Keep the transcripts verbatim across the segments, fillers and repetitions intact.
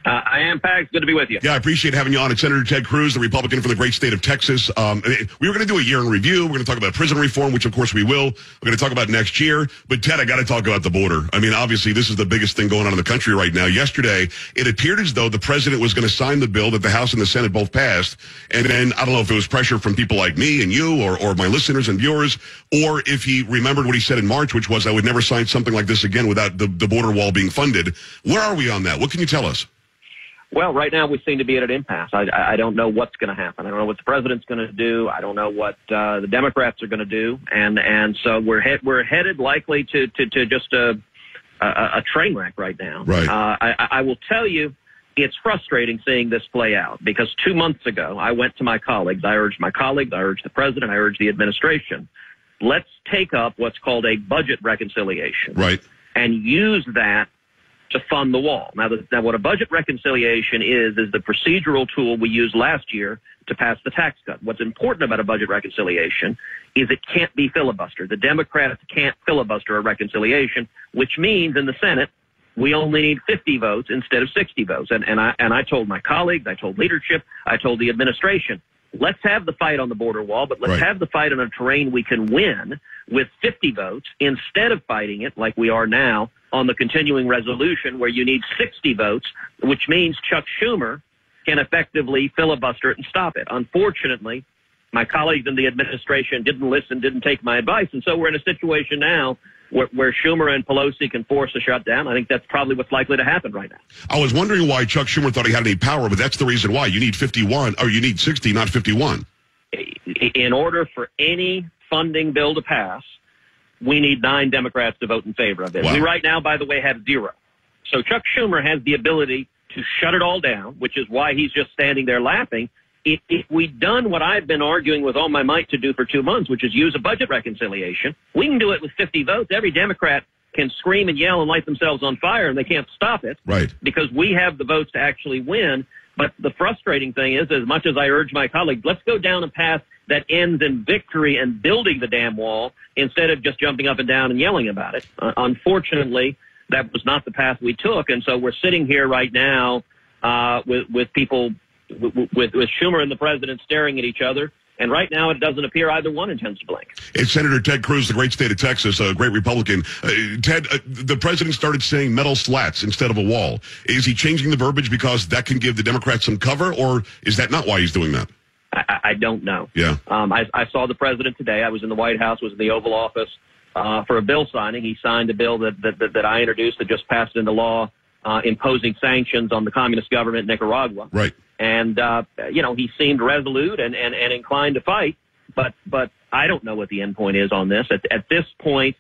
Uh, I am, Pax. Good to be with you. Yeah, I appreciate having you on. It's Senator Ted Cruz, the Republican from the great state of Texas. Um, we were going to do a year in review. We're going to talk about prison reform, which of course we will. We're going to talk about next year. But Ted, I got to talk about the border. I mean, obviously, this is the biggest thing going on in the country right now. Yesterday, it appeared as though the president was going to sign the bill that the House and the Senate both passed. And then I don't know if it was pressure from people like me and you or, or my listeners and viewers, or if he remembered what he said in March, which was I would never sign something like this again without the, the border wall being funded. Where are we on that? What can you tell us? Well, right now we seem to be at an impasse. I, I don't know what's going to happen. I don't know what the president's going to do. I don't know what uh, the Democrats are going to do, and and so we're he- we're headed likely to to, to just a, a a train wreck right now. Right. Uh, I, I will tell you, it's frustrating seeing this play out because two months ago I went to my colleagues. I urged my colleagues. I urged the president. I urged the administration. Let's take up what's called a budget reconciliation. Right. And use that to fund the wall. Now, the, now, what a budget reconciliation is, is the procedural tool we used last year to pass the tax cut. What's important about a budget reconciliation is it can't be filibustered. The Democrats can't filibuster a reconciliation, which means in the Senate, we only need fifty votes instead of sixty votes. And, and, I, and I told my colleagues, I told leadership, I told the administration, let's have the fight on the border wall, but let's right. have the fight on a terrain we can win with fifty votes instead of fighting it like we are now on the continuing resolution where you need sixty votes, which means Chuck Schumer can effectively filibuster it and stop it. Unfortunately, my colleagues in the administration didn't listen, didn't take my advice, and so we're in a situation now where, where Schumer and Pelosi can force a shutdown. I think that's probably what's likely to happen right now. I was wondering why Chuck Schumer thought he had any power, but that's the reason why. You need fifty-one, or you need sixty, not fifty-one. In order for any funding bill to pass, we need nine Democrats to vote in favor of it. Wow. We right now, by the way, have zero. So Chuck Schumer has the ability to shut it all down, which is why he's just standing there laughing. If, if we'd done what I've been arguing with all my might to do for two months, which is use a budget reconciliation, we can do it with fifty votes. Every Democrat can scream and yell and light themselves on fire, and they can't stop it. Right. Because we have the votes to actually win. But the frustrating thing is, as much as I urge my colleagues, let's go down a path that ends in victory and building the damn wall instead of just jumping up and down and yelling about it. Uh, unfortunately, that was not the path we took. And so we're sitting here right now uh, with, with people, with, with, with Schumer and the president staring at each other. And right now, it doesn't appear either one intends to blink. It's Senator Ted Cruz, the great state of Texas, a great Republican. Uh, Ted, uh, the president started saying metal slats instead of a wall. Is he changing the verbiage because that can give the Democrats some cover, or is that not why he's doing that? I, I don't know. Yeah. Um, I, I saw the president today. I was in the White House, was in the Oval Office uh, for a bill signing. He signed a bill that, that, that, that I introduced that just passed into law, uh, imposing sanctions on the communist government in Nicaragua. Right. And, uh, you know, he seemed resolute and, and, and inclined to fight. But but I don't know what the end point is on this. At, at this point,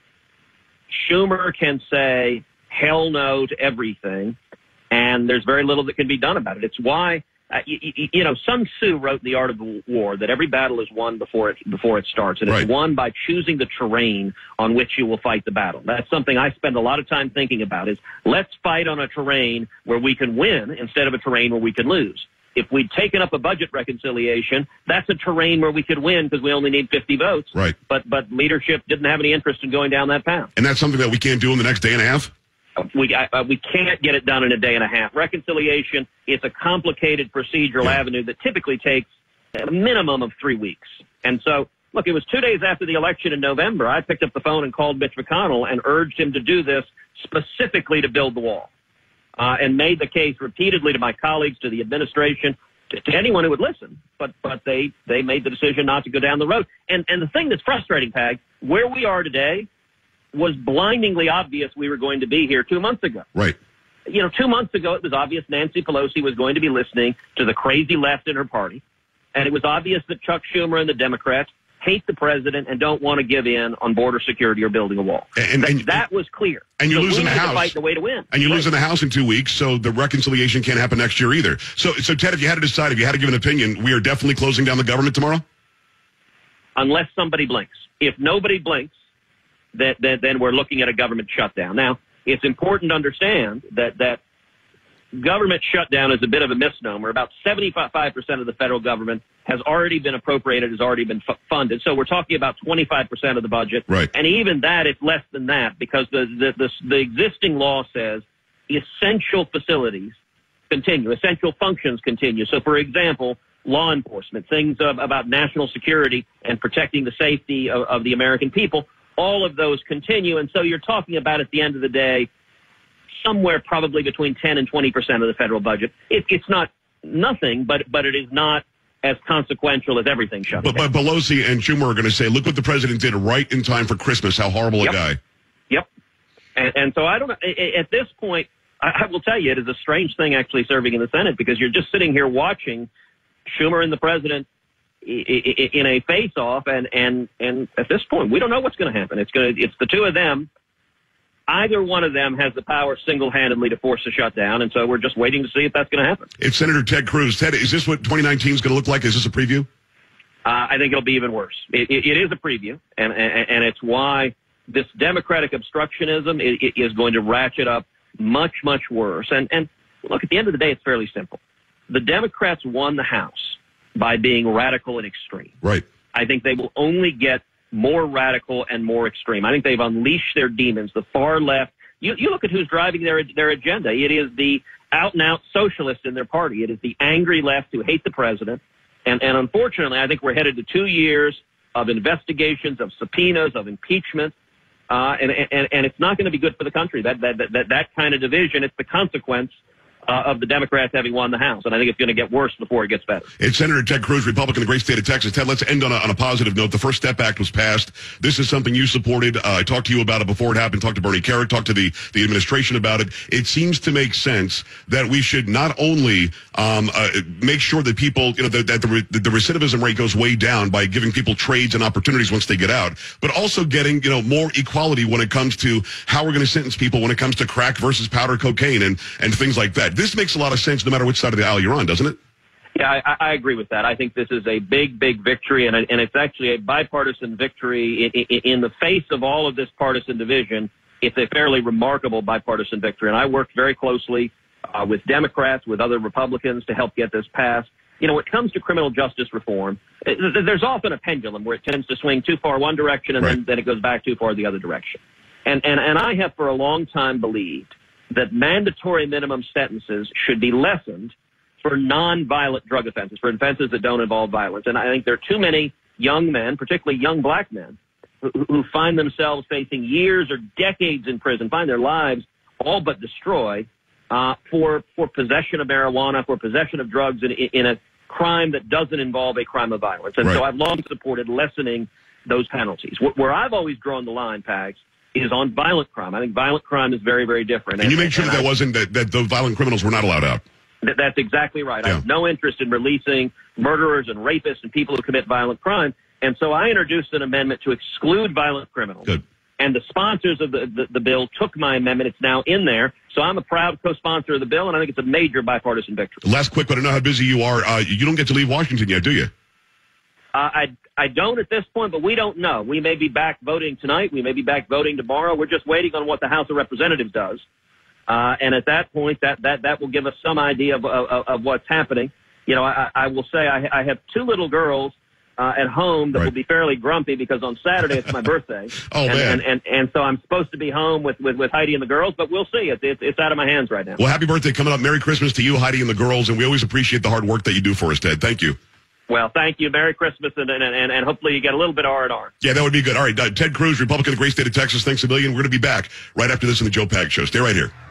Schumer can say hell no to everything, and there's very little that can be done about it. It's why, uh, you, you know, Sun Tzu wrote in The Art of War that every battle is won before it before it starts, and right. it's won by choosing the terrain on which you will fight the battle. That's something I spend a lot of time thinking about, is let's fight on a terrain where we can win instead of a terrain where we can lose. If we'd taken up a budget reconciliation, that's a terrain where we could win because we only need fifty votes. Right. But but leadership didn't have any interest in going down that path. And that's something that we can't do in the next day and a half? We uh, we can't get it done in a day and a half. Reconciliation is a complicated procedural yeah. avenue that typically takes a minimum of three weeks. And so, look, it was two days after the election in November. I picked up the phone and called Mitch McConnell and urged him to do this specifically to build the wall. Uh, and made the case repeatedly to my colleagues, to the administration, to, to anyone who would listen. But but they, they made the decision not to go down the road. And and the thing that's frustrating, Pag, where we are today was blindingly obvious we were going to be here two months ago. Right. You know, two months ago, it was obvious Nancy Pelosi was going to be listening to the crazy left in her party. And it was obvious that Chuck Schumer and the Democrats hate the president and don't want to give in on border security or building a wall. And, and, that, that was clear. And you so lose in the House. Fight the way to win. And you right. lose in the House in two weeks, so the reconciliation can't happen next year either. So, so Ted, if you had to decide, if you had to give an opinion, we are definitely closing down the government tomorrow? Unless somebody blinks. If nobody blinks, that, that, then we're looking at a government shutdown. Now, it's important to understand that, that government shutdown is a bit of a misnomer. About seventy-five percent of the federal government has already been appropriated, has already been f- funded. So we're talking about twenty-five percent of the budget. Right. And even that, it's less than that because the, the, the, the existing law says essential facilities continue. Essential functions continue. So, for example, law enforcement, things uh, about national security and protecting the safety of, of the American people, all of those continue. And so you're talking about, at the end of the day, somewhere probably between ten and twenty percent of the federal budget. It, it's not nothing, but but it is not as consequential as everything shoved But, but Pelosi and Schumer are going to say, look what the president did right in time for Christmas. How horrible yep. a guy. Yep. And, and so I don't know. At this point, I, I will tell you, it is a strange thing actually serving in the Senate, because you're just sitting here watching Schumer and the president in a face-off, and, and, and at this point, we don't know what's going to happen. It's going to, it's the two of them. Either one of them has the power single-handedly to force a shutdown, and so we're just waiting to see if that's going to happen. It's Senator Ted Cruz. Ted, is this what twenty nineteen is going to look like? Is this a preview? Uh, I think it'll be even worse. It, it, it is a preview, and, and, and it's why this Democratic obstructionism is, is going to ratchet up much, much worse. And, and look, at the end of the day, it's fairly simple. The Democrats won the House by being radical and extreme. Right. I think they will only get more radical and more extreme. I think they've unleashed their demons, the far left. You, you look at who's driving their their agenda. It is the out-and-out socialists in their party. It is the angry left who hate the president. And, and unfortunately, I think we're headed to two years of investigations, of subpoenas, of impeachment. Uh, and, and, and it's not going to be good for the country. That, that, that, that kind of division, it's the consequence Uh, of the Democrats having won the House. And I think it's going to get worse before it gets better. It's Senator Ted Cruz, Republican of the great state of Texas. Ted, let's end on a, on a positive note. The First Step Act was passed. This is something you supported. Uh, I talked to you about it before it happened. Talked to Bernie Carrick, talked to the, the administration about it. It seems to make sense that we should not only um, uh, make sure that people, you know, that, that the, the recidivism rate goes way down by giving people trades and opportunities once they get out, but also getting, you know, more equality when it comes to how we're going to sentence people when it comes to crack versus powder cocaine and, and things like that. This makes a lot of sense no matter which side of the aisle you're on, doesn't it? Yeah, I, I agree with that. I think this is a big, big victory, and, and it's actually a bipartisan victory. In, in, in the face of all of this partisan division, it's a fairly remarkable bipartisan victory. And I worked very closely uh, with Democrats, with other Republicans to help get this passed. You know, when it comes to criminal justice reform, it, there's often a pendulum where it tends to swing too far one direction and right. then, then it goes back too far the other direction. And, and, and I have for a long time believed that mandatory minimum sentences should be lessened for non-violent drug offenses, for offenses that don't involve violence. And I think there are too many young men, particularly young black men, who, who find themselves facing years or decades in prison, find their lives all but destroyed uh, for for possession of marijuana, for possession of drugs in, in a crime that doesn't involve a crime of violence. And right. so I've long supported lessening those penalties. Where I've always drawn the line, Pags, is on violent crime. I think violent crime is very, very different. And, and you make sure that, that wasn't that, that the violent criminals were not allowed out. Th- that's exactly right. Yeah. I have no interest in releasing murderers and rapists and people who commit violent crime. And so I introduced an amendment to exclude violent criminals. Good. And the sponsors of the, the, the bill took my amendment. It's now in there. So I'm a proud co-sponsor of the bill, and I think it's a major bipartisan victory. Last quick, but I know how busy you are. Uh, you don't get to leave Washington yet, do you? Uh, I I don't at this point, but we don't know. We may be back voting tonight. We may be back voting tomorrow. We're just waiting on what the House of Representatives does. Uh, and at that point, that, that, that will give us some idea of, of, of what's happening. You know, I, I will say I, I have two little girls uh, at home that right. will be fairly grumpy because on Saturday it's my birthday. oh, and, man. And, and, and so I'm supposed to be home with, with, with Heidi and the girls, but we'll see. It's, it's, it's out of my hands right now. Well, happy birthday coming up. Merry Christmas to you, Heidi, and the girls. And we always appreciate the hard work that you do for us, Ted. Thank you. Well, thank you. Merry Christmas, and, and, and, and hopefully you get a little bit of R and R. Yeah, that would be good. All right, uh, Ted Cruz, Republican of the great state of Texas. Thanks a million. We're going to be back right after this in the Joe Pags Show. Stay right here.